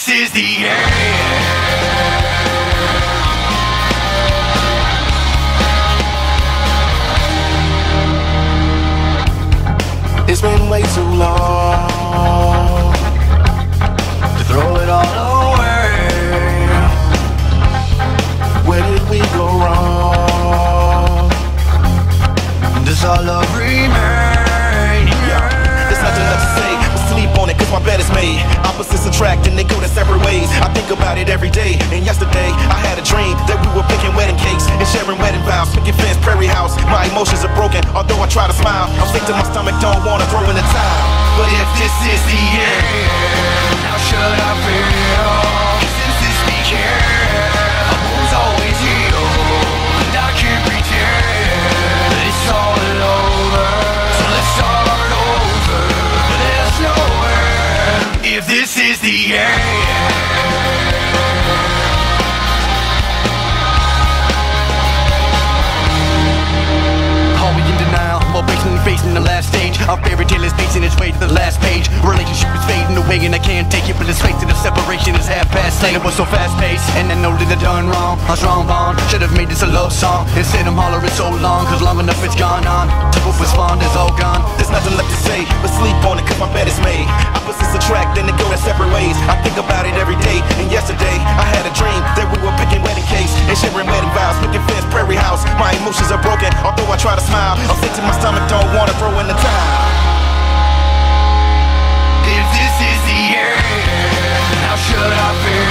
this is the end. It's been way too long to throw it all away. Where did we go wrong? Does our love remain? There's nothing left to say, but sleep on it, cause my bed is made. Opposites attract and they go their separate ways. I think about it every day, and yesterday I had a dream that we were picking wedding cakes and sharing wedding vows, picking fence, prairie house. My emotions are broken, although I try to smile. I'm sick to my stomach, don't wanna throw in the towel. But if this is the end, how should I feel? Since this began, a wound's always healed, and I can't pretend that it's all over. So let's start over. There's no end if this is the end. Are we in denial? While patiently facing the last stage, our fairy tale is pacing its way to the last page. Relationship is fading away and I can't take it, but this face to the separation is half past late. It was so fast paced, and I know that I done wrong. A strong bond, should have made this a love song. Instead I'm hollering so long, cause long enough it's gone on. To hope was fond is all gone. There's nothing left to say, but sleep on it, cause my bed is made. Opposites attract and they go their separate ways. I think about it every day, and yesterday I had a dream that we were picking wedding cakes and sharing wedding vows, picking fence, prairie house. My emotions are broken, although I try to smile. I'm sick to my stomach, don't wanna throw in the towel. If this is the end, how should I feel?